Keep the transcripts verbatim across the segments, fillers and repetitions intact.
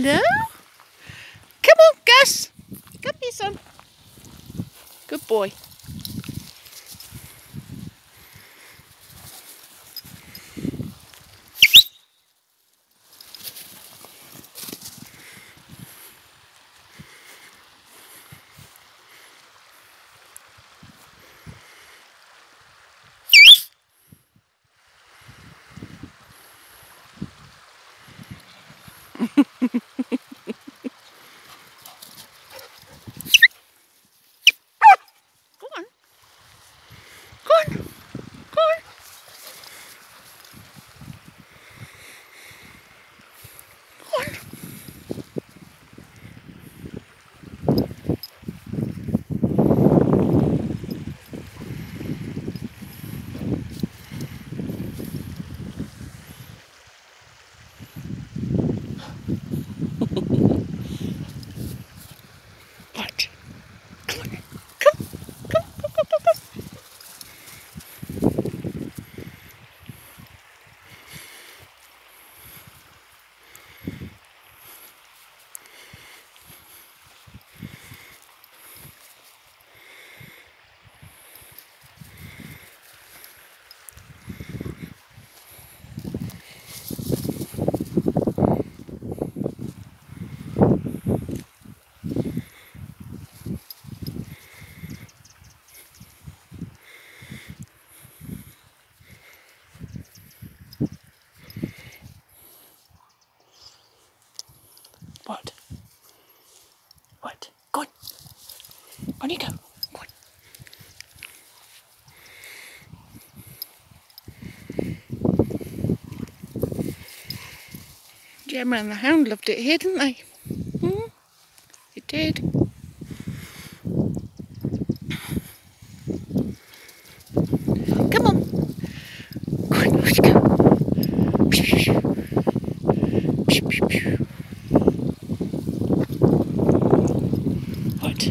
Hello? Come on, Gus. Come here, son. Good boy. Go on. Go on. Go on. Go on. What? Come on. Come. Come. Come. Come. Come. Come. What? What? Go on. On you go. Go on. Gemma and the hound loved it here, didn't they? Hmm? It did. Come on. Go on, let's go. What?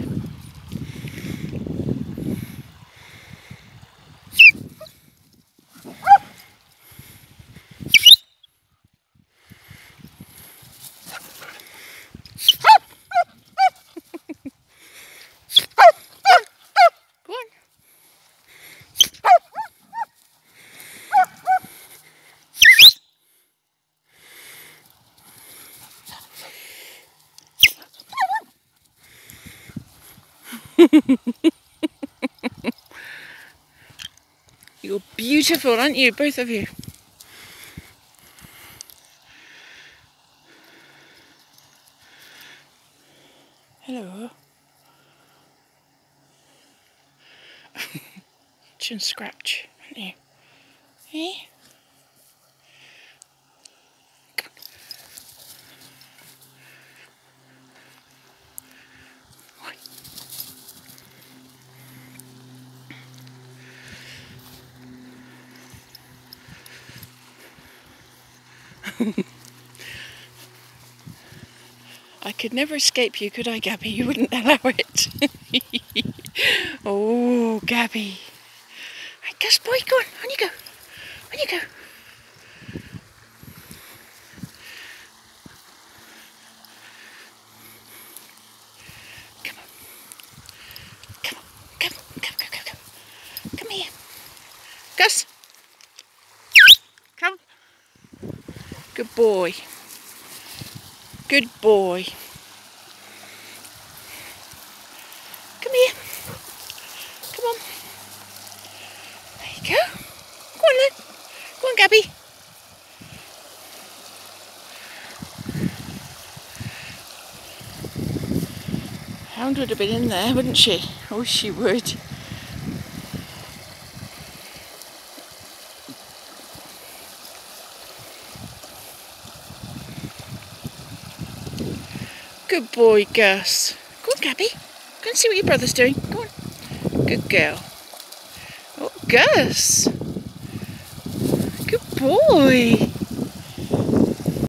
Go on. You're beautiful, aren't you, both of you? Hello. Chin scratch, aren't you? Eh? I could never escape you, could I, Gabby? You wouldn't allow it. Oh, Gabby. Right, Gus boy, go on. On you go. On you go. Come on. Come on. Come, come, come, come, come. Come here. Gus. Come. Good boy. Good boy. Come here. Come on. There you go. Go on then. Go on, Gabby. Hound would have been in there, wouldn't she? Oh, she would. Good boy, Gus. Go on, Gabby. Go and see what your brother's doing. Go on. Good girl. Oh, Gus. Good boy.